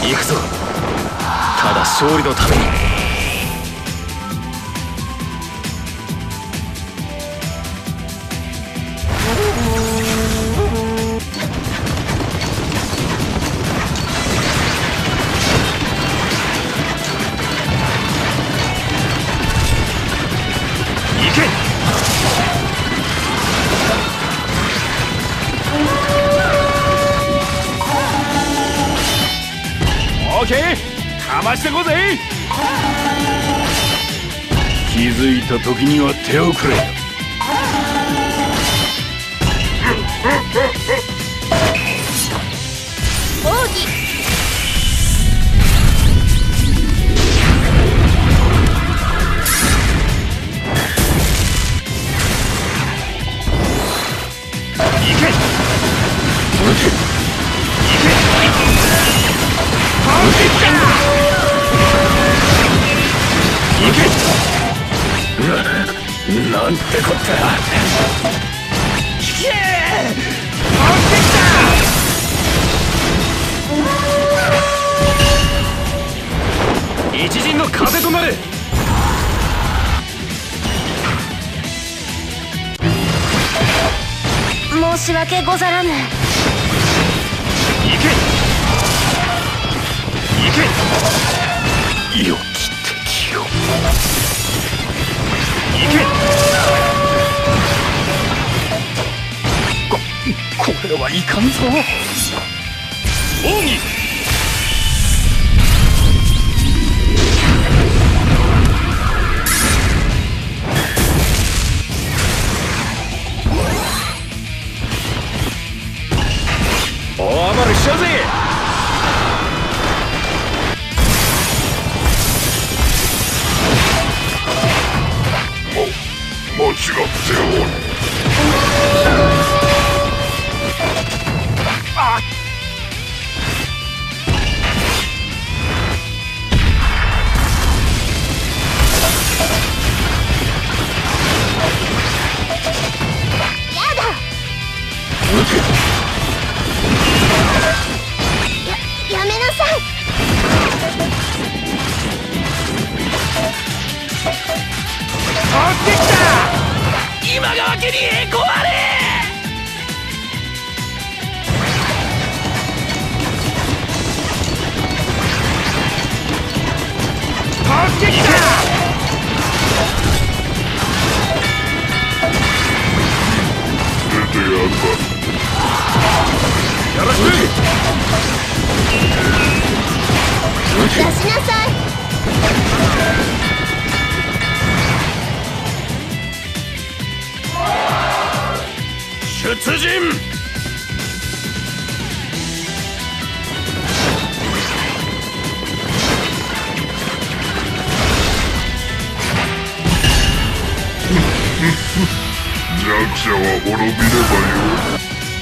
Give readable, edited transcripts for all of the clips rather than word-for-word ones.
行くぞ。ただ勝利のために。行け。オーケー、かましてこぜ。気づいた時には手をくれ。 奥義。 行け。なんてこった。引け。一陣の風となれ。 申し訳ござらぬ。 行け。行け。良き敵よ。行け。これはいかんぞ。奥義。大暴れしちゃうぜ。間違っておる。あっ。 やだ。やめなさい。 追ってきた。今川家に栄光あれ。追ってきた。出てやるか。よろしく。 出しなさい。 出陣。弱者は滅びればよい。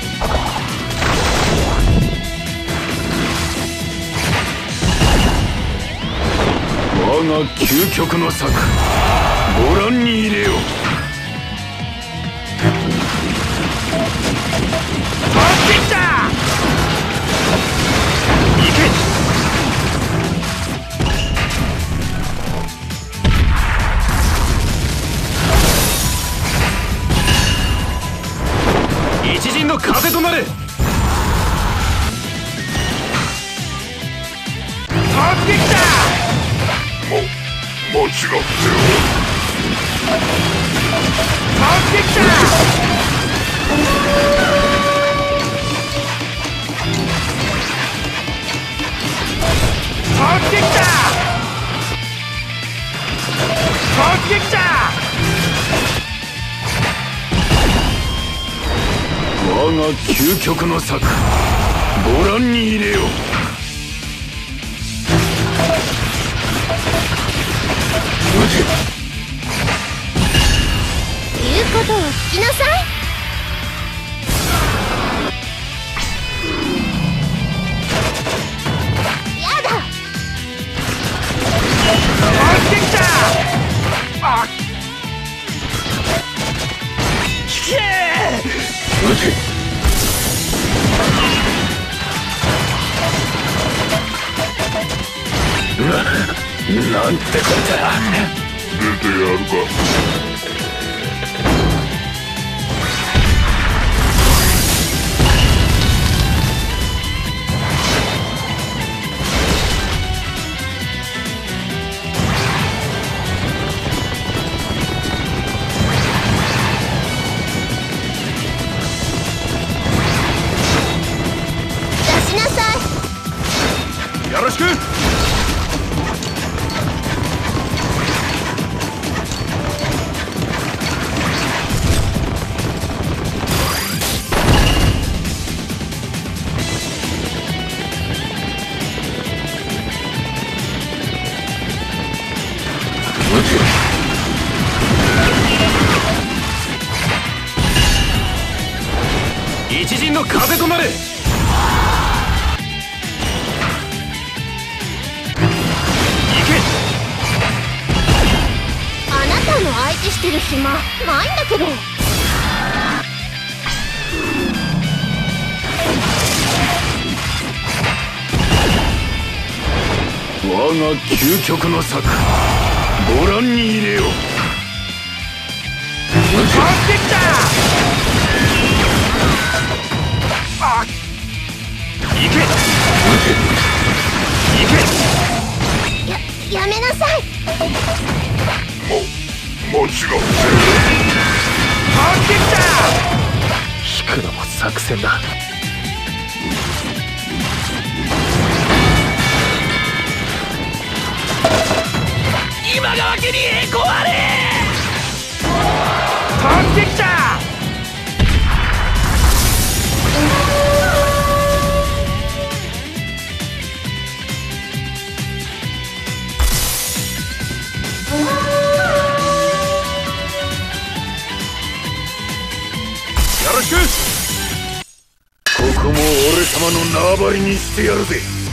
我が究極の策、ご覧に入れよ。取ってきた。行け。一陣の風となれ。取ってきた。間違ってる。取ってきた。取ってきた。取ってきた。我が究極の策、ご覧に入れよ。 言うことを聞きなさい。やだ。 取ってきた。あっ。引け。撃て。 なんてこった。 出てやるか。 よろしく。一陣の風となれ。 相手してる暇ないんだけど。 我が究極の策、ご覧に入れよ。 変わってきた。あっ、行け行け。やめなさい。 もちろん。 変わってきた。 引くのも作戦だ。 今川家に栄光あれ。変わってきた。 よろしく。ここも俺様の縄張りにしてやるぜ。